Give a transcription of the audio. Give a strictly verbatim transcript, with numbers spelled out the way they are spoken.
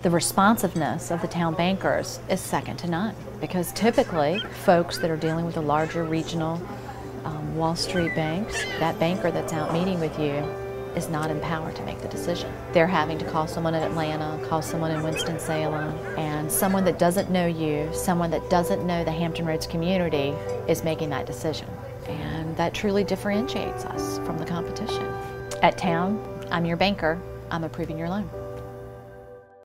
The responsiveness of the town bankers is second to none, because typically folks that are dealing with the larger regional um, Wall Street banks, that banker that's out meeting with you is not empowered to make the decision. They're having to call someone in Atlanta, call someone in Winston-Salem, and someone that doesn't know you, someone that doesn't know the Hampton Roads community is making that decision. And that truly differentiates us from the competition. At Town, I'm your banker, I'm approving your loan.